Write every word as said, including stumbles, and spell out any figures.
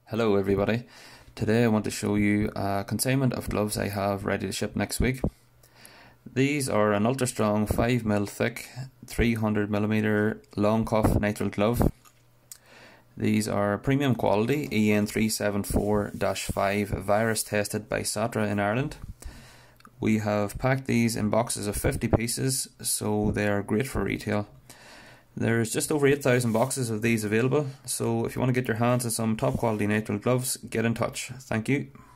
Hello everybody. Today I want to show you a consignment of gloves I have ready to ship next week. These are an ultra strong five millimeter thick three hundred millimeter long cuff nitrile glove. These are premium quality E N three seven four dash five virus tested by Satra in Ireland. We have packed these in boxes of fifty pieces, so they are great for retail. There's just over eight thousand boxes of these available, so if you want to get your hands on some top quality nitrile gloves, get in touch. Thank you.